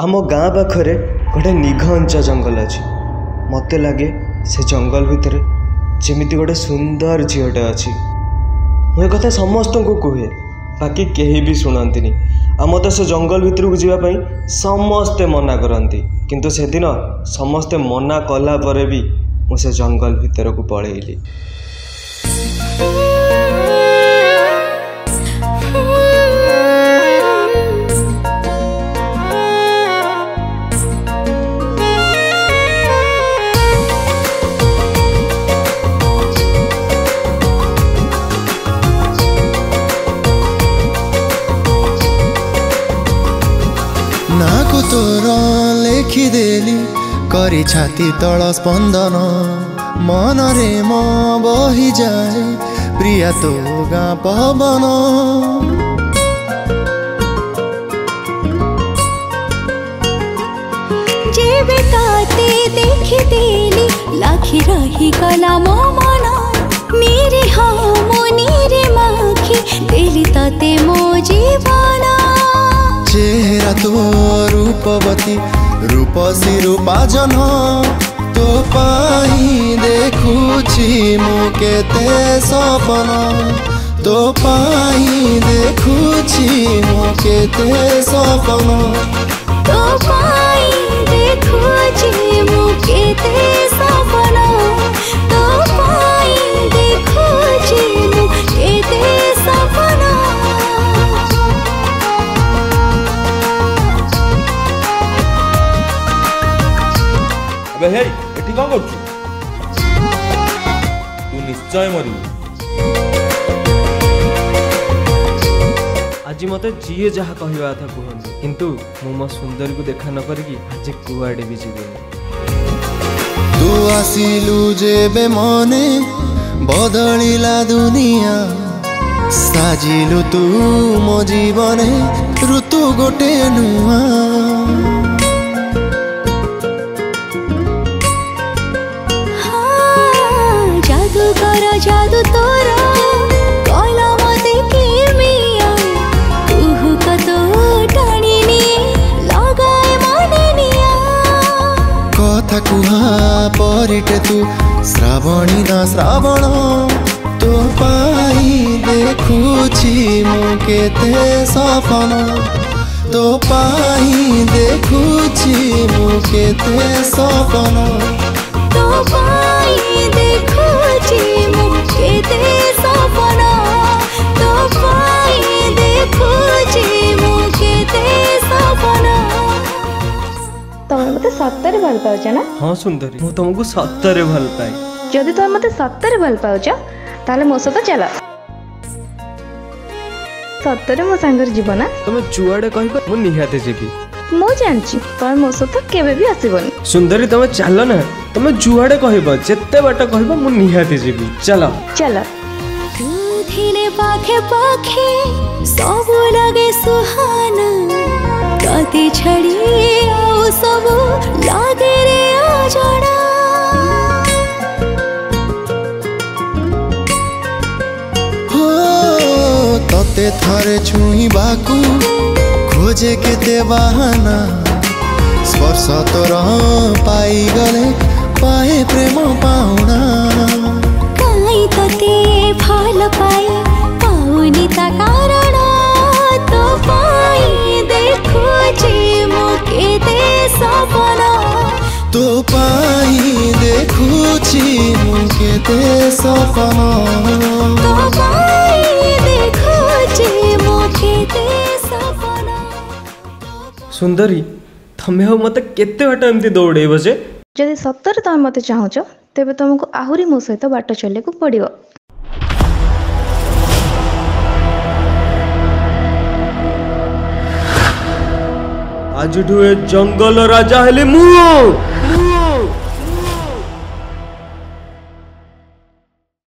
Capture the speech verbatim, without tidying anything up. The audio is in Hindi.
आम गाँ पाखरे गोटे निघंच जंगल अच्छी मत लगे से जंगल भितर जमीती गोटे सुंदर झीटे अच्छी मुझे कथा समस्त को कहे बाकी कहीं भी शुणती आ मत से जंगल भितर को जावाई समस्ते मना करती किंतु से दिन समस्ते मना कला पर भी मुझे जंगल भितर को पलैली। नाकु तोर लेखिदेली करी छाती तल स्पंदन मन रे म बही जाए प्रिया तो गाँ पवन जेबे ताते देखिदेली लाखी रही गला मो मन मेरे हाँ मोनी माखी देली ताते मो जीवन चेहरा तो रूपवती रूपसी रूपाजन तो पाई देखुची मु केते सपन तो पाई देखुची मु केते सपन तो पाई देखुची मु केते सपन तो पाई देखुची मु केते सपन। एठी कौन कर तू निश्चय मरु आज मत जी जहाँ कहवा था कहते किंतु मु मो सुंदरी को देखा न करी आज कुआडे भी जीवन तू आसिलु जेबे मने बदलिला दुनिया साजिलु तू मो जीवने ऋतु गोटे नुआ जादू तोरा कला मते किमिया तुहु कतो टाणिनी लगाए मने निया कथा कुहा परिटे तू श्रावणी ना श्रावण तो पाई देखुची मु केते सपन तो पाई देखुची मु केते सपन तो पाई देखुची मु केते सपन तो पाई देखुची मु केते सपन। तुम मते सत्तर भल पाउछ ना? हाँ सुंदरी मु तुमको सत्तर भल पाए जदि तुम मते सत्तर भल पाउछ ताले मो सହିତ चल सत्तर मो सांगर जीव ना तुम जुआड़े कहब मु निहाते जीवी मो जानची पर मो सହିତ केबे भी आसीबनी। सुंदरी तुम चल ना तुम जुआड़े कहब जेते बाट कहब मु निहाते जीवी चल चल तू थिले पाखे पाखे सब लगे सुहाना कति छड़ी आउ सब लागे रे आजड़ा हो तते थारे छुई बाकू खोजे केते बहाना स्पर्श तोर पाई गले पाए प्रेम पाउना काई तते फल पाई पाउनी ता कारण तो पाई देखुची मु केते सपन तो पाई देखुची मु केते सपन तो पाई देखुची मु केते सपन। सुंदरी तमें हो मत केते बाट एमती दौड़ेब जे जदि सत्तर तुम मते चाहुच तेबे तुमको आहुरी मो सहित बाट चले को पड़ियो। आज ए जंगल राजा हेले मु।